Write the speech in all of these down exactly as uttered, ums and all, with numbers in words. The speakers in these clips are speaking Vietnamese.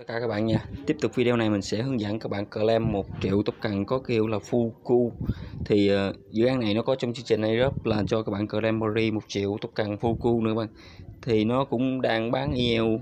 Tất cả các bạn nha, tiếp tục video này mình sẽ hướng dẫn các bạn claim một triệu tóc cần có kêu là Fuku. Thì uh, dự án này nó có trong chương trình airdrop là cho các bạn claim free một triệu tóc cần Fuku nữa các bạn. Thì nó cũng đang bán i e lờ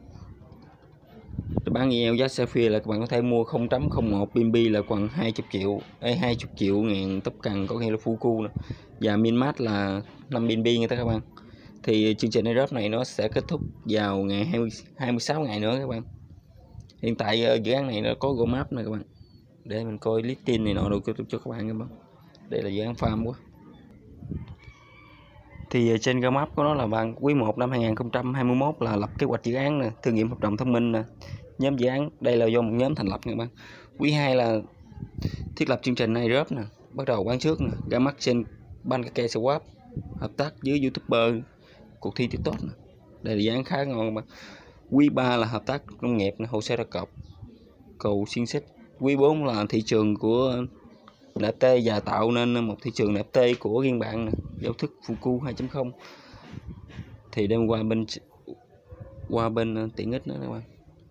bán i e lờ giá Sapphire là các bạn có thể mua không chấm không một bê en bê là còn hai mươi triệu ấy hai mươi triệu ngàn tóc cần có nghĩa là Fuku nè. Và Minmat là năm bê en bê nha các bạn. Thì chương trình airdrop này nó sẽ kết thúc vào ngày hai mươi sáu ngày nữa các bạn. Hiện tại uh, dự án này nó có roadmap nè các bạn, để mình coi listing này nọ được cho, cho các bạn các bạn. Đây là dự án farm quá. Thì uh, trên roadmap của nó là bạn quý một năm hai nghìn không trăm hai mươi mốt là lập kế hoạch dự án nè, thử nghiệm hợp đồng thông minh nè, nhóm dự án đây là do một nhóm thành lập nha các bạn. Quý hai là thiết lập chương trình airdrop nè, bắt đầu bán trước nè, ra mắt trên Pancake Swap, hợp tác với YouTuber, cuộc thi TikTok nè. Đây là dự án khá ngon các bạn. Quý ba là hợp tác nông nghiệp, hồ sơ đặc cọc, cầu xuyên xích. Quý bốn là thị trường của en ép tê và tạo nên một thị trường en ép tê của riêng bạn nè, giao thức Fuku hai chấm không. Thì đem qua bên qua bên tiện ích nữa các bạn.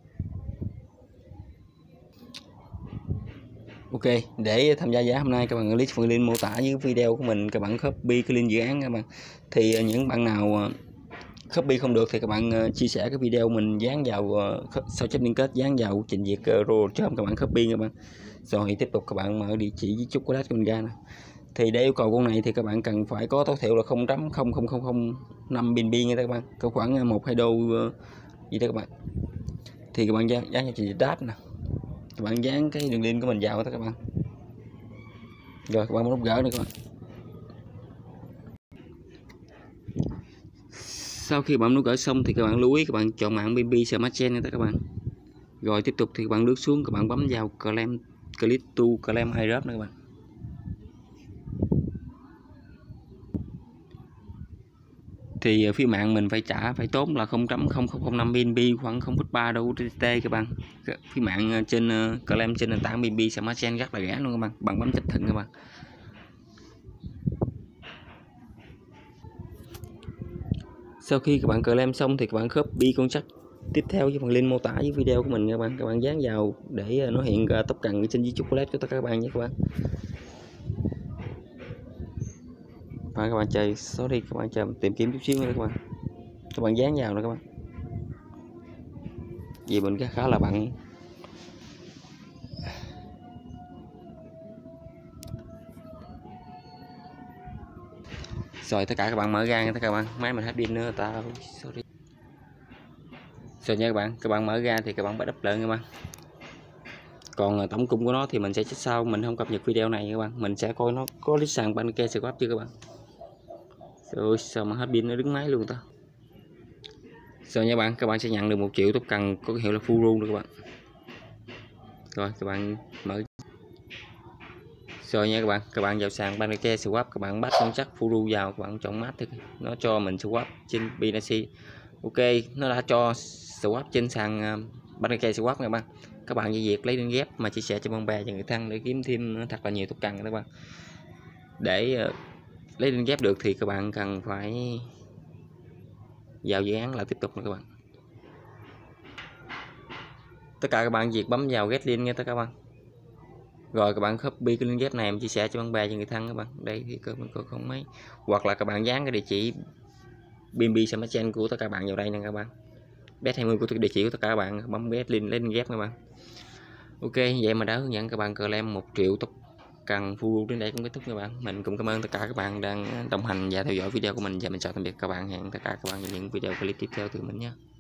Ok, để tham gia giá hôm nay các bạn click phần link mô tả dưới video của mình, các bạn copy cái link dự án các bạn. Thì những bạn nào copy không được thì các bạn uh, chia sẻ cái video mình dán vào uh, sau chép liên kết dán vào trình duyệt uh, rồi cho các bạn copy các bạn. Rồi tiếp tục các bạn mở địa chỉ với chocolate của mình ra nè. Thì để yêu cầu con này thì các bạn cần phải có tối thiểu là không chấm không không không không năm bê en bê nha các bạn, có khoảng một hai đô uh, gì đó các bạn. Thì các bạn dán dán vào trình duyệt đáp nè, các bạn dán cái đường link của mình vào đó các bạn. Rồi các bạn muốn gỡ nữa các bạn. Sau khi bạn nút gỡ xong thì các bạn lưu ý các bạn chọn mạng bê en bê Smart Chain nha các bạn. Rồi tiếp tục thì các bạn lướt xuống, các bạn bấm vào claim click to claim airdrop nữa các bạn. Thì phía mạng mình phải trả phải tốn là không chấm không không không năm bê en bê, khoảng không phẩy ba đô u ét đê các bạn. Phía mạng trên uh, claim trên nền tảng bê en bê Smart Chain rất là rẻ luôn các bạn. Bạn bấm chấp thuận các bạn. Sau khi các bạn claim xong thì các bạn copy con chắc tiếp theo với phần link mô tả với video của mình các bạn, các bạn dán vào để nó hiện ra tóc cần trên chiếc chocolate của tất cả các bạn nhé các bạn. Và các bạn chơi sorry các bạn chờ tìm kiếm chút xíu nữa các bạn, các bạn dán vào nữa các bạn, vì mình khá là bận. Rồi tất cả các bạn mở ra nha các bạn, máy mình hết pin nữa ta sorry. Rồi nha các bạn, các bạn mở ra thì các bạn bắt đắp lên các bạn. Còn tổng cung của nó thì mình sẽ check sau, mình không cập nhật video này các bạn, mình sẽ coi nó có list sàn Pancake Swap chưa các bạn. Rồi sao mà hết pin nó đứng máy luôn ta. Rồi nha bạn, các bạn sẽ nhận được một triệu tóc cần có hiệu là Fuku nữa các bạn. Rồi các bạn mở. Rồi nha các bạn, các bạn vào sàn Pancake Swap, các bạn bắt con chắc Fuku vào, các bạn chọn mát thì nó cho mình swap trên Binance. Ok, nó đã cho swap trên sàn Pancake Swap các bạn. Các bạn di việc lấy liên ghép mà chia sẻ cho bạn bè và người thân để kiếm thêm thật là nhiều tóc cần các bạn. Để uh, lấy liên ghép được thì các bạn cần phải vào dự án là tiếp tục nữa các bạn. Tất cả các bạn việc bấm vào get link nha tất cả các bạn. Rồi các bạn copy cái link ghép này em chia sẻ cho bạn bè cho người thân các bạn. Đây thì cơ mình có không mấy, hoặc là các bạn dán cái địa chỉ bê en bê Smart Chain của tất cả các bạn vào đây nè các bạn. Bet hai mươi của địa chỉ của tất cả các bạn, bấm get link lấy link ghép các bạn. Ok, vậy mà đã hướng dẫn các bạn claim một triệu tóc cần Fuku đến đây cũng kết thúc các bạn. Mình cũng cảm ơn tất cả các bạn đang đồng hành và theo dõi video của mình, và mình chào tạm biệt các bạn. Hẹn tất cả các bạn vào những video clip tiếp theo từ mình nhé.